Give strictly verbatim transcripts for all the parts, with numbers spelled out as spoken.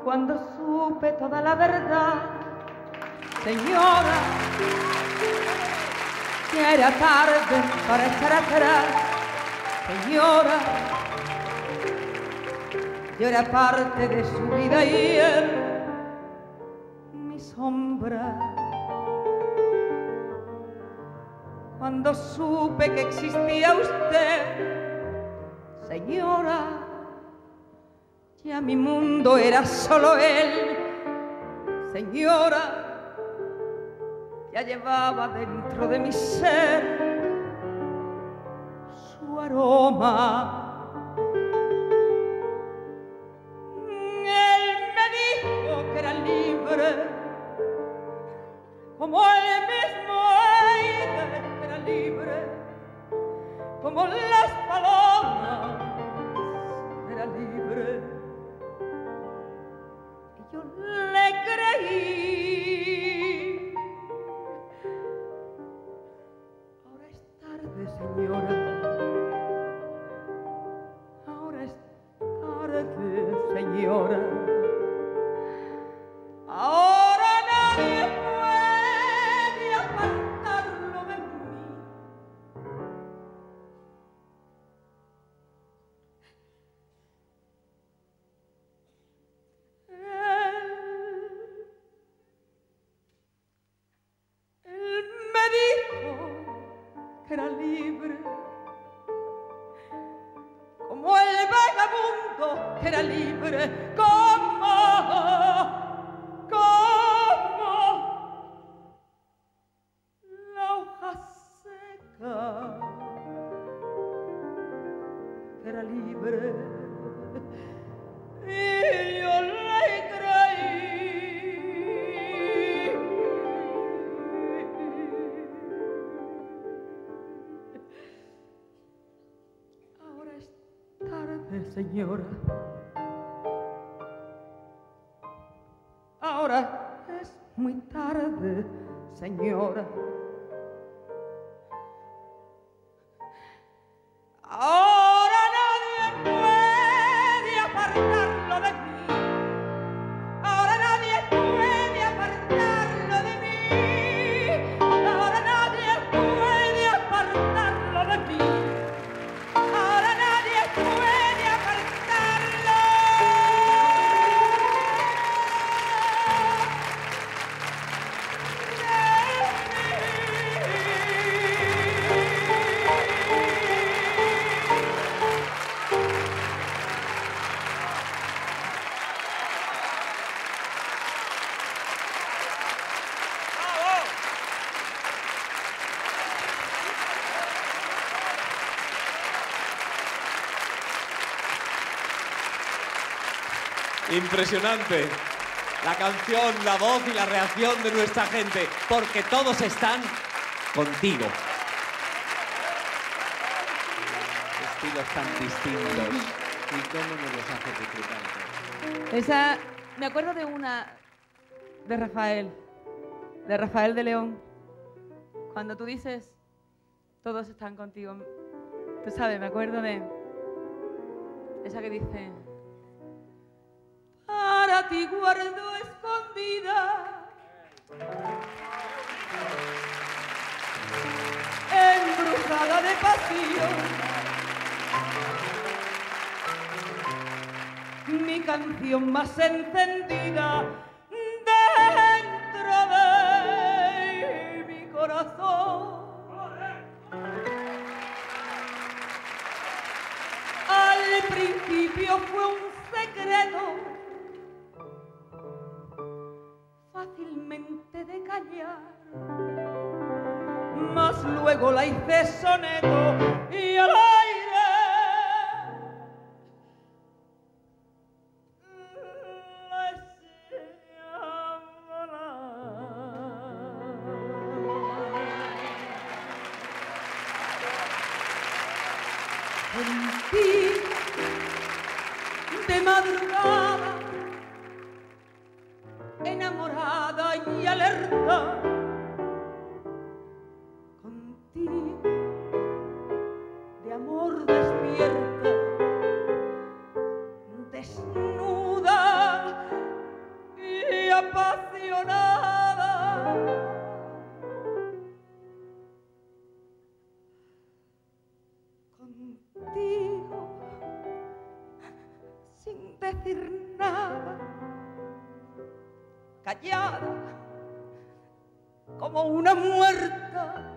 cuando supe toda la verdad, señora, ya era tarde para echar atrás, señora, yo era parte de su vida y él, mi sombra. Cuando supe que existía usted, señora, ya mi mundo era solo él, señora, ya llevaba dentro de mi ser su aroma. Él me dijo que era libre, como él mismo aire que era libre, como las palomas era libre. Y yo le creí. Ahora es tarde, señora. Ahora es tarde, señora. Ahora nadie puede apartarlo de mí. Él, él me dijo que era libre, como el vagabundo que era libre, como, como la hoja seca que era libre. Y yo le creí. Ahora es tarde, señora. Ahora es muy tarde, señora. Ahora nadie puede apartarlo de mí. Ahora nadie puede apartarlo de mí. Ahora nadie puede apartarlo de mí. Ahora nadie puede apartarlo Impresionante. La canción, la voz y la reacción de nuestra gente, porque todos están contigo. Estilos tan distintos. ¿Y cómo nos los hace disfrutar? Esa, me acuerdo de una de Rafael, de Rafael de León. Cuando tú dices, todos están contigo. Tú sabes, me acuerdo de esa que dice, para ti guardo escondida embrujada de pasión mi canción más encendida dentro de mi corazón. Al principio fue un secreto fácilmente de callar, mas luego la hice soneto y al aire la eché a volar. Sentí de madrugada, enamorada y alerta, contigo de amor despierta, desnuda decir nada, callada como una muerta,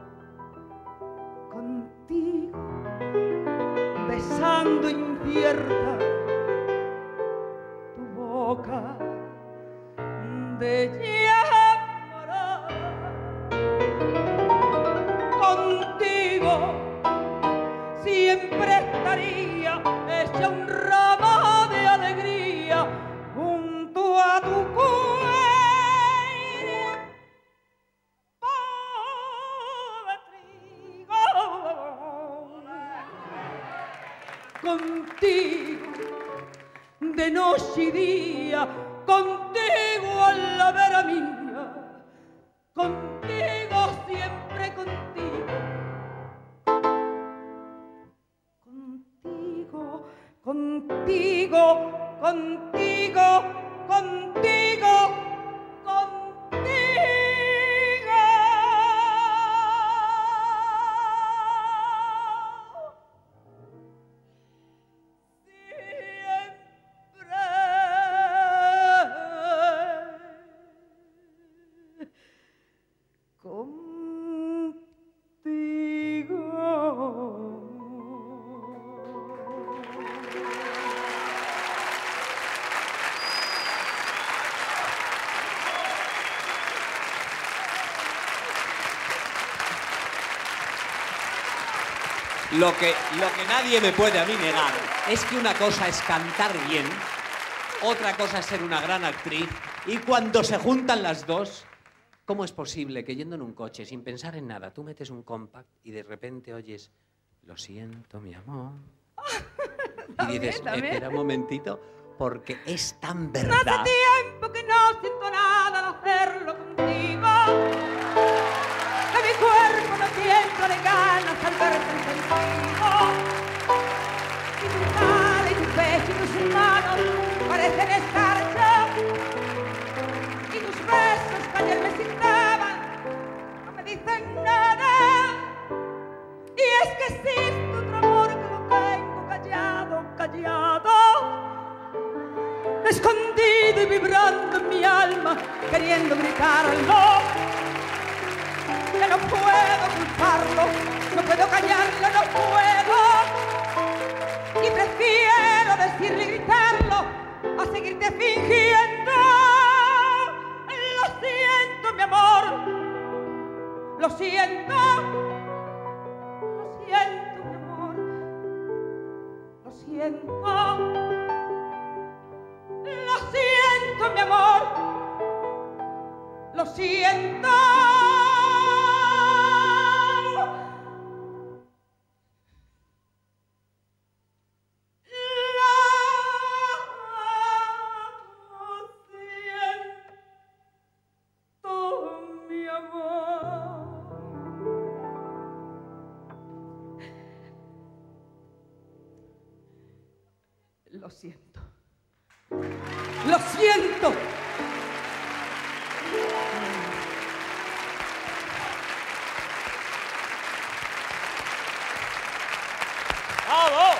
contigo besando incierta tu boca de llamará. Contigo siempre estaría hecha un ramo de alegría junto a tu cuello de trigo. Contigo de noche y día, contigo a la vera mía, contigo siempre contigo, contigo, contigo, contigo, contigo, contigo. Lo que, lo que nadie me puede a mí negar es que una cosa es cantar bien, otra cosa es ser una gran actriz, y cuando se juntan las dos, ¿cómo es posible que yendo en un coche sin pensar en nada, tú metes un compact y de repente oyes, lo siento, mi amor? Y dices, espera un momentito, porque es tan verdad. Hace tiempo que no siento nada al hacerlo contigo, que mi cuerpo no siento de ganas al verte contigo. Y tu cara y tu pecho y tus manos parecen escarcha, y tus besos que ayer me excitaban no me dicen nada. Y es que existe otro amor que lo tengo callado, callado, escondido y vibrando en mi alma, queriendo gritarlo. Que no puedo culparlo, no puedo callarlo, no puedo. Y prefiero decirle y gritarlo a seguirte fingiendo. Lo siento, mi amor, lo siento. Lo siento, mi amor, lo siento. Lo siento, mi amor, lo siento. Lo siento. Lo siento. ¡Bravo!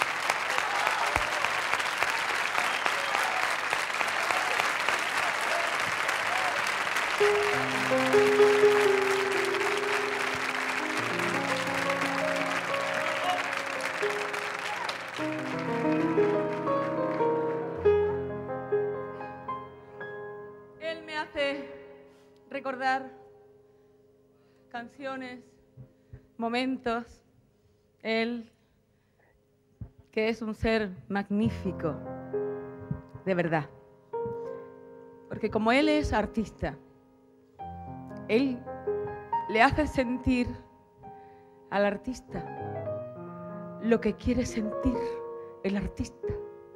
Él me hace recordar canciones, momentos. Él, que es un ser magnífico, de verdad. Porque como él es artista, él le hace sentir al artista lo que quiere sentir el artista.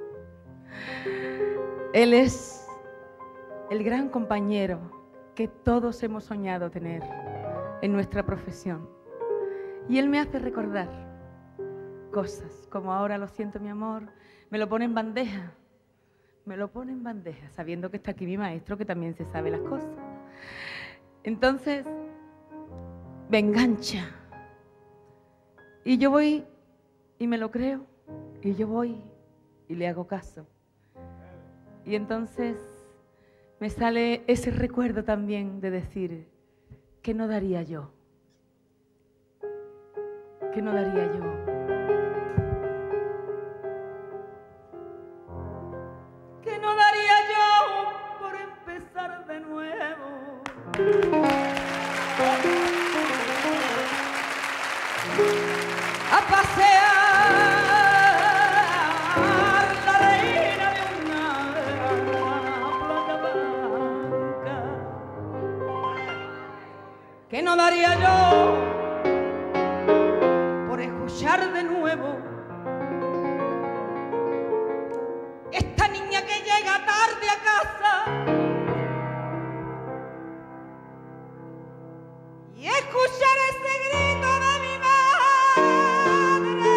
Él es el gran compañero que todos hemos soñado tener en nuestra profesión. Y él me hace recordar cosas como ahora lo siento, mi amor, me lo pone en bandeja, me lo pone en bandeja, sabiendo que está aquí mi maestro que también se sabe las cosas. Entonces, me engancha. Y yo voy y me lo creo, y yo voy y le hago caso. Y entonces me sale ese recuerdo también de decir, ¿qué no daría yo? ¿Qué no daría yo? ¿Qué no daría yo por empezar de nuevo? A pasear la reina de una playa blanca. ¿Qué no daría yo por escuchar de nuevo esta niña que llega tarde a casa y escuchar ese grito de mi madre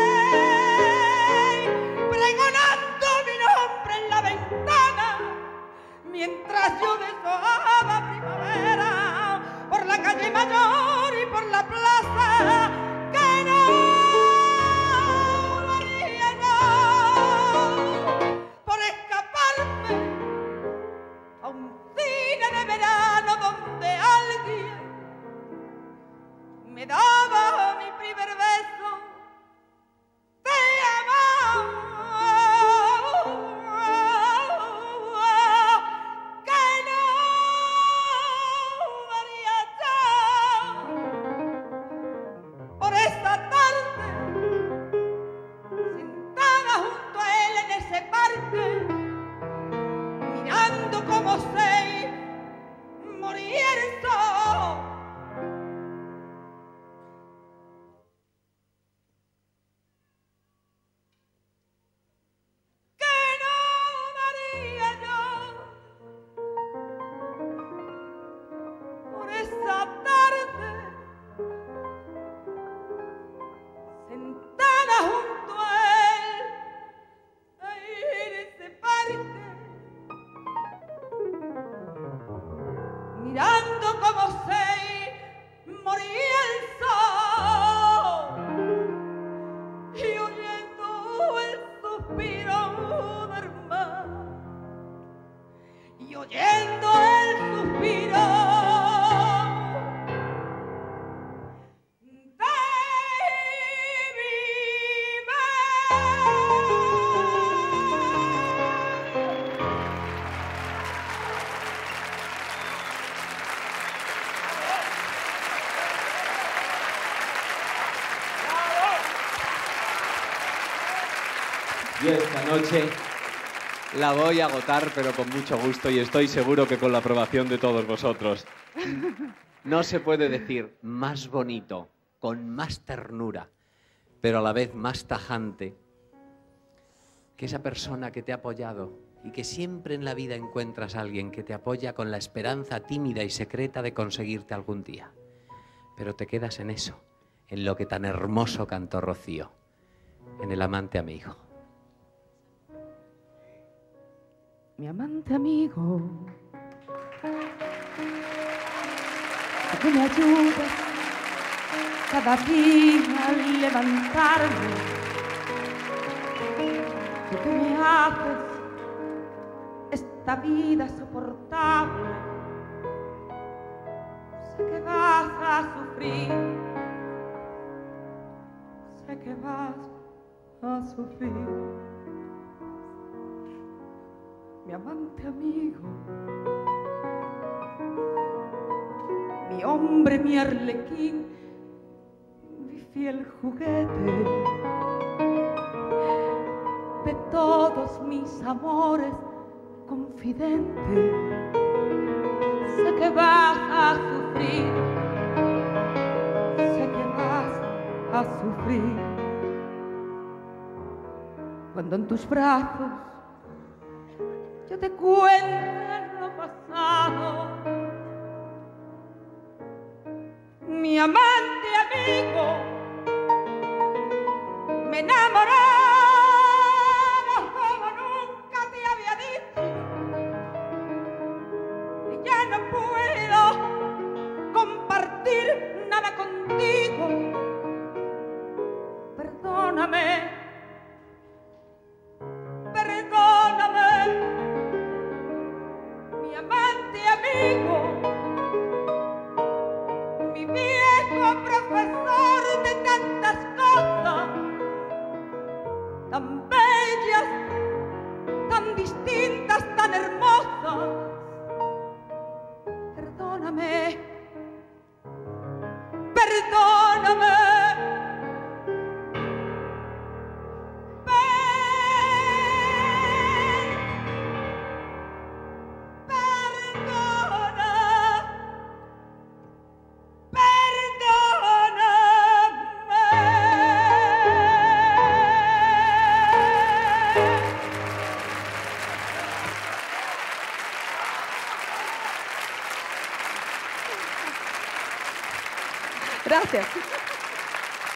pregonando mi nombre en la ventana mientras yo desoaba primavera por la calle Mayor y por la plaza? Que no daría yo por escaparme a un cine de verano donde alguien me daba mi primer beso de amor. Que no daría yo por esta tarde sentada junto a él en ese parque mirando como se moría el sol. Que no daría yo por esa tarde sentada junto a él ahí en ese parque mirando como se moría el sol y oyendo el suspiro del mar y oyendo el suspiro de mi Yo esta noche la voy a agotar, pero con mucho gusto, y estoy seguro que con la aprobación de todos vosotros. No se puede decir más bonito, con más ternura, pero a la vez más tajante, que esa persona que te ha apoyado y que siempre en la vida encuentras a alguien que te apoya con la esperanza tímida y secreta de conseguirte algún día. Pero te quedas en eso, en lo que tan hermoso cantó Rocío, en el amante amigo. Mi amante amigo, tú que me ayudas cada día al levantarme, tú que me haces esta vida soportable, sé que vas a sufrir, sé que vas a sufrir. Mi amante amigo, mi hombre, mi arlequín, mi fiel juguete de todos mis amores, confidente, sé que vas a sufrir, sé que vas a sufrir cuando en tus brazos yo te cuento lo pasado. Mi amante amigo, me enamoré como nunca te había dicho, y ya no puedo compartir nada contigo. Perdóname, perdóname, Gracias.